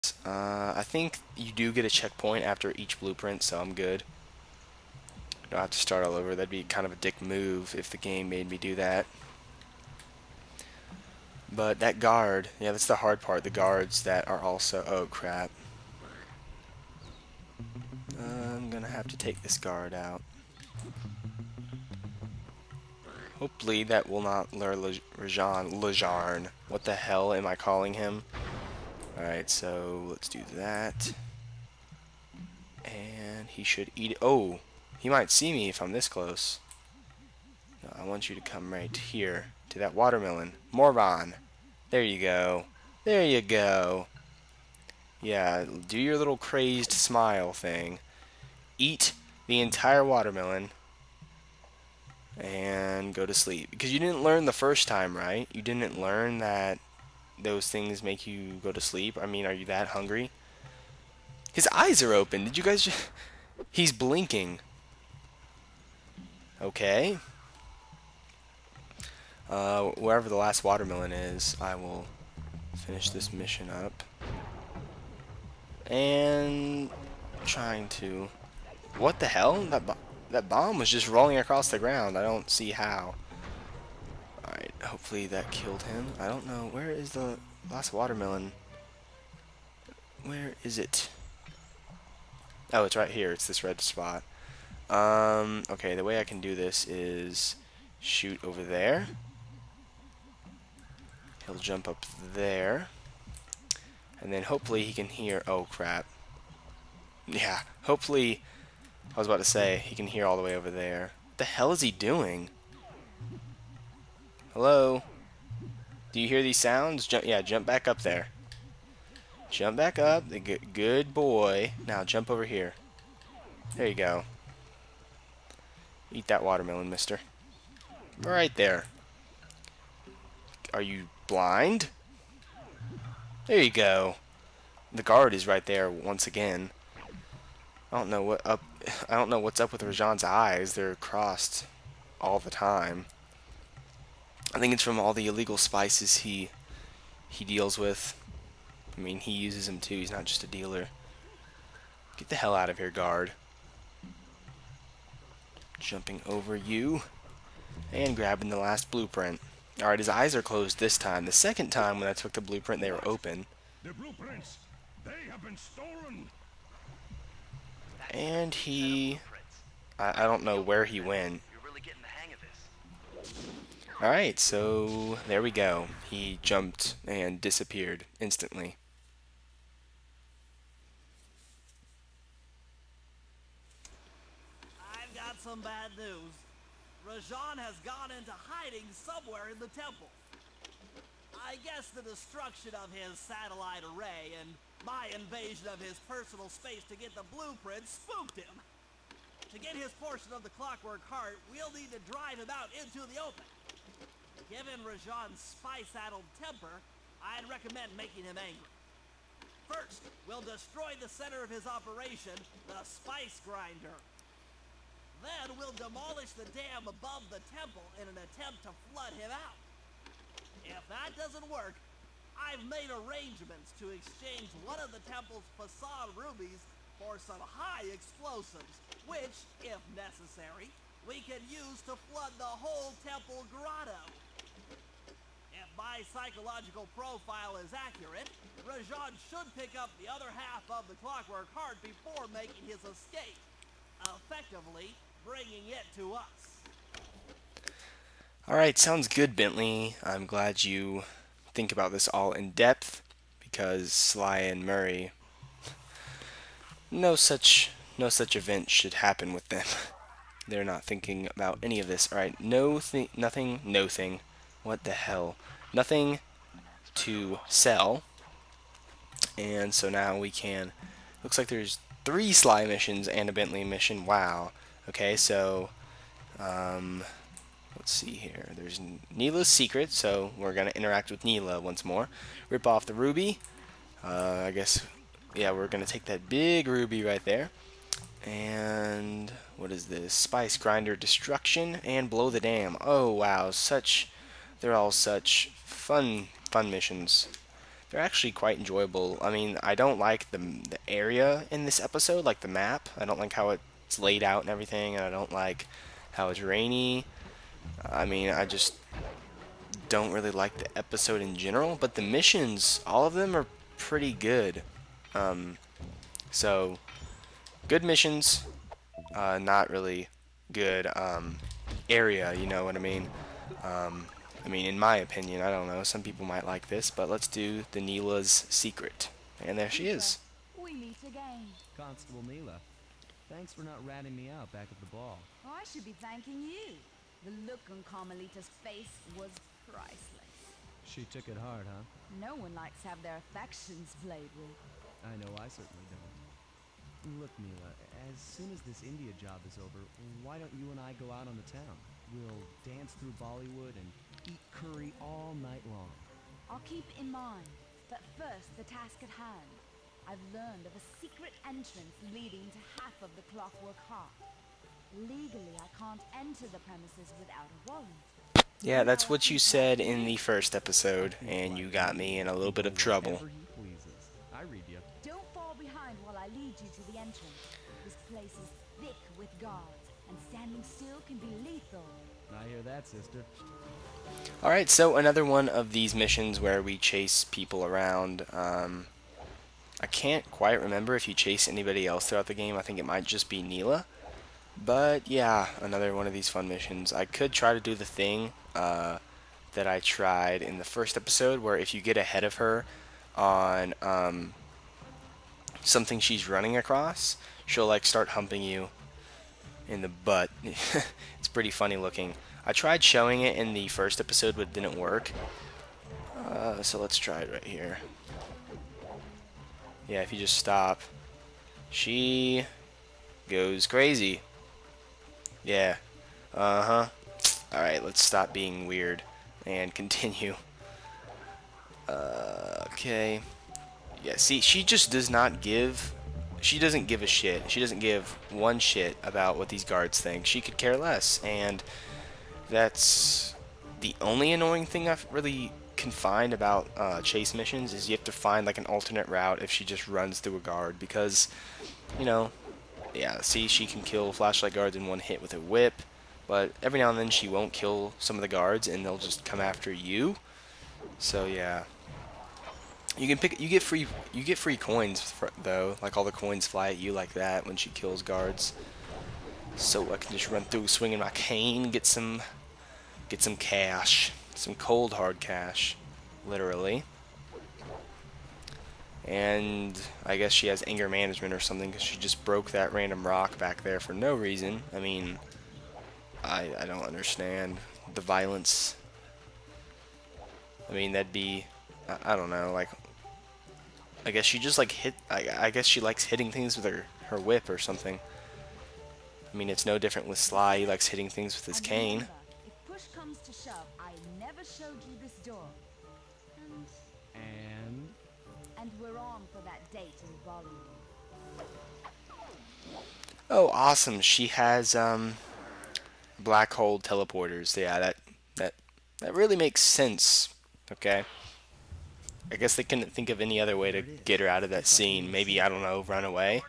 I think you do get a checkpoint after each blueprint, so I'm good. Don't have to start all over. That'd be kind of a dick move if the game made me do that. But that guard, yeah, that's the hard part. The guards that are also... Oh, crap. I'm gonna have to take this guard out. Hopefully that will not lure Lejarn. What the hell am I calling him? Alright, so let's do that. And he should eat it. Oh, he might see me if I'm this close. No, I want you to come right here to that watermelon. Morbon. There you go. There you go. Yeah, do your little crazed smile thing. Eat the entire watermelon and go to sleep. Because you didn't learn the first time, right? You didn't learn that those things make you go to sleep. I mean, are you that hungry? His eyes are open. Did you guys just... He's blinking. Okay. Wherever the last watermelon is, I will finish this mission up. And... trying to... What the hell? That bomb was just rolling across the ground. I don't see how. Alright, hopefully that killed him. I don't know. Where is the last watermelon? Where is it? Oh, it's right here. It's this red spot. Okay, the way I can do this is shoot over there. He'll jump up there. And then hopefully he can hear... Oh, crap. Yeah, hopefully... I was about to say, he can hear all the way over there. What the hell is he doing? Hello? Do you hear these sounds? Yeah, jump back up there. Jump back up. Good boy. Now jump over here. There you go. Eat that watermelon, mister. Right there. Are you blind? There you go. The guard is right there once again. I don't know what's up with Rajan's eyes. They're crossed all the time. I think it's from all the illegal spices he deals with. I mean, he uses them too. He's not just a dealer. Get the hell out of here, guard. Jumping over you and grabbing the last blueprint. Alright, his eyes are closed this time. The second time when I took the blueprint, they were open. The blueprints, they have been stolen. And I don't know where he went. Alright, so there we go. He jumped and disappeared instantly. I've got some bad news. Rajan has gone into hiding somewhere in the temple. I guess the destruction of his satellite array and my invasion of his personal space to get the blueprint spooked him. To get his portion of the clockwork heart, we'll need to drive him out into the open. Given Rajan's spice-addled temper, I'd recommend making him angry. First, we'll destroy the center of his operation, the spice grinder. Then we'll demolish the dam above the temple in an attempt to flood him out. If that doesn't work, I've made arrangements to exchange one of the temple's facade rubies for some high explosives, which, if necessary, we can use to flood the whole temple grotto. If my psychological profile is accurate, Rajan should pick up the other half of the clockwork heart before making his escape, effectively bringing it to us. Alright, sounds good, Bentley. I'm glad you think about this all in depth, because Sly and Murray, no such event should happen with them. They're not thinking about any of this. Alright, nothing. What the hell? Nothing to sell. And so now we can, looks like there's 3 Sly missions and a Bentley mission. Wow. Okay, so, let's see here. There's Neela's secret, so we're going to interact with Neela once more. Rip off the ruby. I guess, yeah, we're going to take that big ruby right there. And what is this? Spice grinder destruction and blow the dam. Oh, wow. They're all such fun missions. they're actually quite enjoyable. I mean, I don't like the area in this episode, like the map. I don't like how it's laid out and everything, and I don't like how it's rainy. I mean, I just don't really like the episode in general, but the missions, all of them are pretty good. So, good missions, not really good area, you know what I mean? I mean, in my opinion, I don't know, some people might like this, but let's do the Neela's secret. And there she is. We meet again. Constable Neela, thanks for not ratting me out back at the ball. I should be thanking you. The look on Carmelita's face was priceless. She took it hard, huh? No one likes to have their affections played with. I know I certainly don't. Look, Neela, as soon as this India job is over, why don't you and I go out on the town? We'll dance through Bollywood and eat curry all night long. I'll keep it in mind. But first, the task at hand. I've learned of a secret entrance leading to half of the Clockwork Heart. Legally, I can't enter the premises without a warrant. Yeah, that's what you said in the first episode, and you got me in a little bit of trouble. Whatever he pleases. I read you. Don't fall behind while I lead you to the entrance. This place is thick with guards, and standing still can be lethal. I hear that, sister. Alright, so another one of these missions where we chase people around. I can't quite remember if you chase anybody else throughout the game. I think it might just be Neela. But yeah, another one of these fun missions. I could try to do the thing that I tried in the first episode, where if you get ahead of her on something she's running across, she'll like start humping you in the butt. It's pretty funny looking. I tried showing it in the first episode, but it didn't work. So let's try it right here. Yeah, if you just stop, she goes crazy. Yeah. Uh-huh. Alright, let's stop being weird and continue. Okay. Yeah, see, she just does not give... She doesn't give a shit. She doesn't give one shit about what these guards think. She could care less, and that's the only annoying thing I've really can find about chase missions, is you have to find like an alternate route if she just runs through a guard, because, you know, yeah, see, she can kill flashlight guards in one hit with a whip, but every now and then she won't kill some of the guards and they'll just come after you. So yeah, you get free coins though, like all the coins fly at you like that when she kills guards. So I can just run through swinging my cane, get some cash, some cold hard cash, literally. And I guess she has anger management or something, because she just broke that random rock back there for no reason. I mean, I don't understand the violence. I mean, that'd be, I don't know, like, I guess she just like I guess she likes hitting things with her whip or something. I mean, it's no different with Sly. He likes hitting things with his And cane. remember, if push comes to shove, I never showed you this door. And we're on for that date in Bollywood. Oh, awesome! She has black hole teleporters. Yeah, that really makes sense. Okay. I guess they couldn't think of any other way to get her out of that scene. Maybe, I don't know, run away.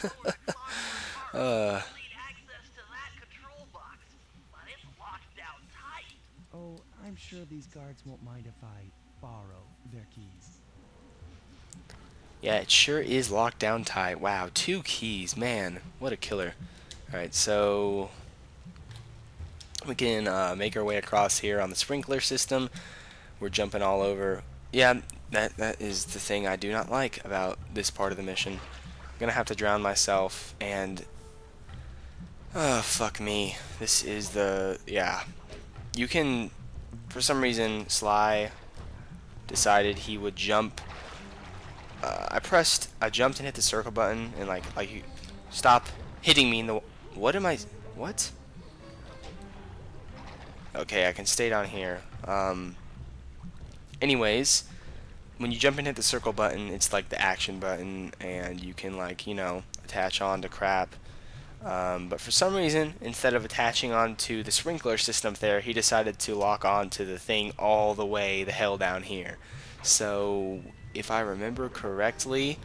Oh, I'm sure these guards won't mind if I borrow their keys. Yeah, it sure is locked down tight. Wow, 2 keys, man, what a killer. Alright, so we can make our way across here on the sprinkler system. We're jumping all over. Yeah, that is the thing I do not like about this part of the mission. I'm gonna have to drown myself, and oh, fuck me. This is the, yeah. You can, for some reason, Sly decided he would jump. I jumped and hit the circle button, and like stop hitting me in the, what? Okay, I can stay down here. Anyways, when you jump and hit the circle button, it's like the action button, and you can, like, you know, attach on to crap. But for some reason, instead of attaching onto the sprinkler system there, he decided to lock on to the thing all the way the hell down here. So if I remember correctly,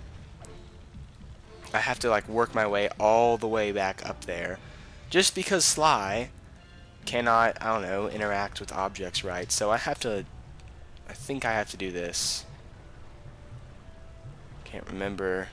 I have to like work my way all the way back up there, just because Sly cannot, I don't know, interact with objects right. So I think I have to do this. Can't remember.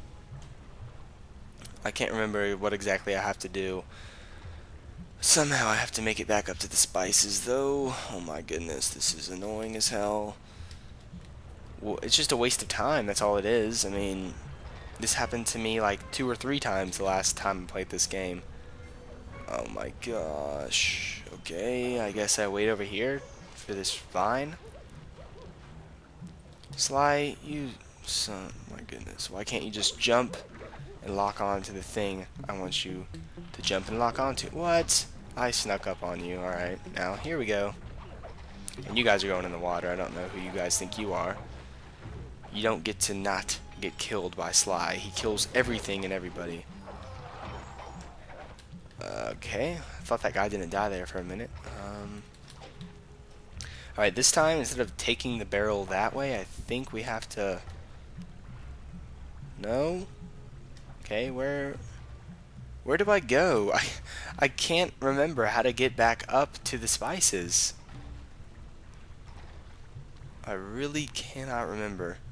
I can't remember what exactly I have to do. Somehow I have to make it back up to the spices, though. Oh my goodness, this is annoying as hell. Well, it's just a waste of time, that's all it is. I mean, this happened to me like 2 or 3 times the last time I played this game. Oh my gosh. Okay, I guess I wait over here for this vine. Sly, you son, my goodness. Why can't you just jump and lock on to the thing I want you to jump and lock onto? What? I snuck up on you. Alright, now here we go. And you guys are going in the water. I don't know who you guys think you are. You don't get to not get killed by Sly. He kills everything and everybody. Okay, I thought that guy didn't die there for a minute. Alright, this time, instead of taking the barrel that way, I think we have to... No? Okay, where do I go? I can't remember how to get back up to the spices. I really cannot remember.